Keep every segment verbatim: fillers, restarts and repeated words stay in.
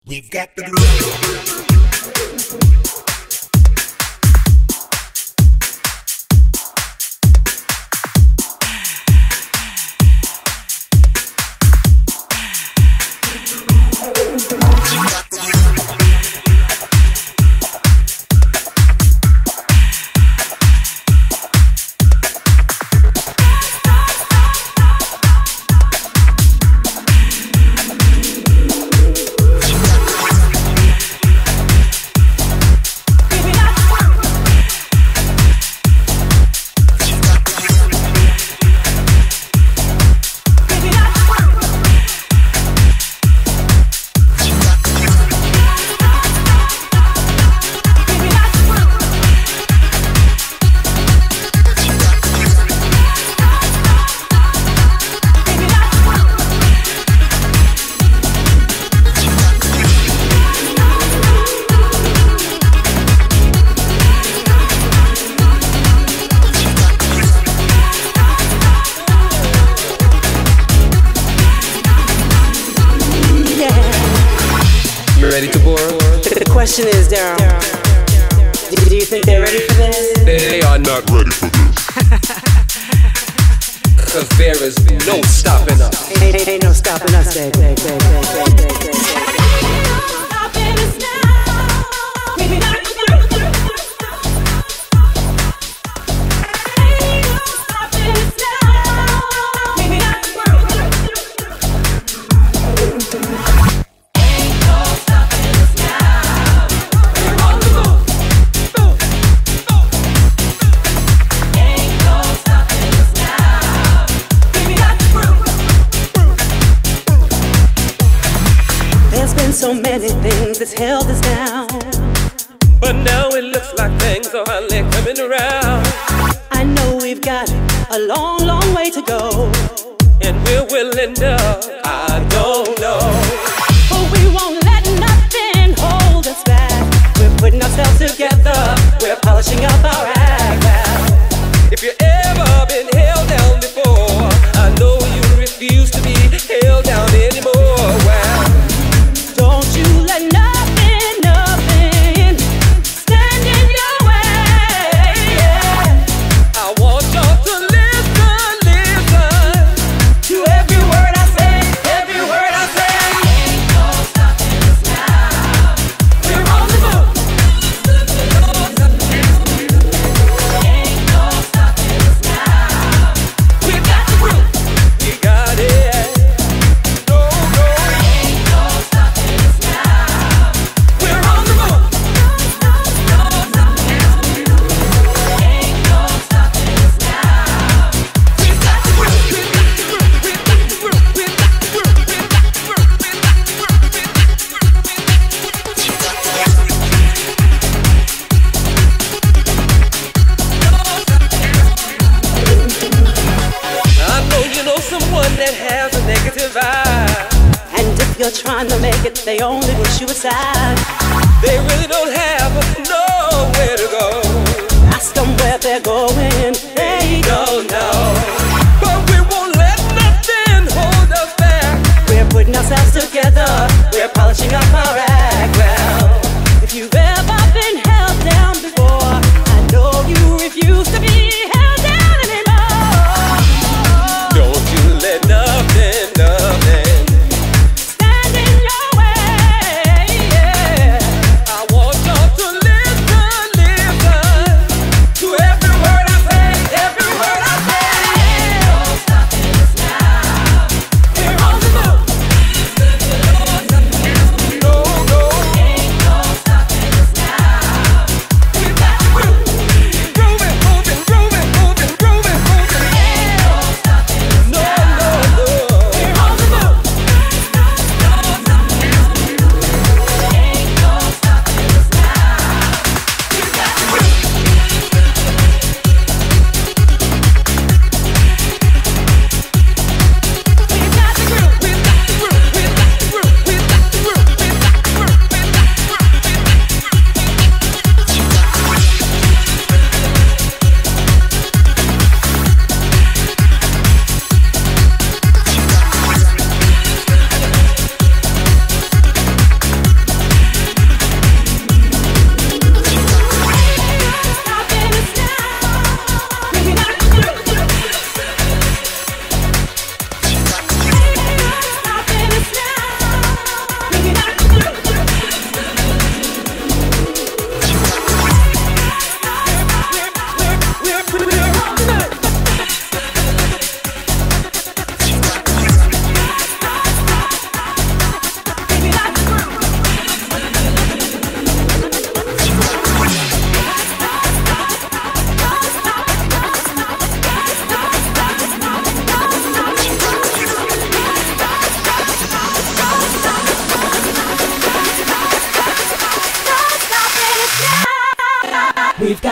We've got the groove. Ready to bore? The question is, Daryl, do, do you think they're ready for this? They are not ready for this. Cause there is no stopping us. Ain't, ain't, ain't no stopping us, baby, baby, baby, baby, baby, baby. So many things that's held us down, but now it looks like things are finally coming around. I know we've got a long, long way to go, and we're willing to, I don't know, but we won't let nothing hold us back. We're putting ourselves together, we're polishing up our act now. If you've ever been held down before, I know you refuse to be held down anymore. Well, don't you let nothing, nothing stand in your way. Yeah. I want y'all to listen, listen to every word I say, every word I say. Ain't no stopping us now. We're on the move. Ain't no stopping us now. We got the groove. We got it. No, no. Ain't no stopping us now. We're on the move. Ain't no stopping us now. We got the groove. We got the groove. We got the groove. We got the groove. We got the groove. We got I know you know someone that has a negative eye. And if you're trying to make it, they only push you aside. They really don't have nowhere to go. Ask them where they're going, they don't know. But we won't let nothing hold us back. We're putting ourselves together, we're polishing up our act. Well, if you've ever been held down before, I know you refuse to be held down anymore. Don't you let nothing, nothing Stand in your way, yeah. I want y'all to listen, listen To every word I say, every word I say. Ain't no stopping us now. We're on the move.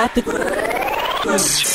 got the groove.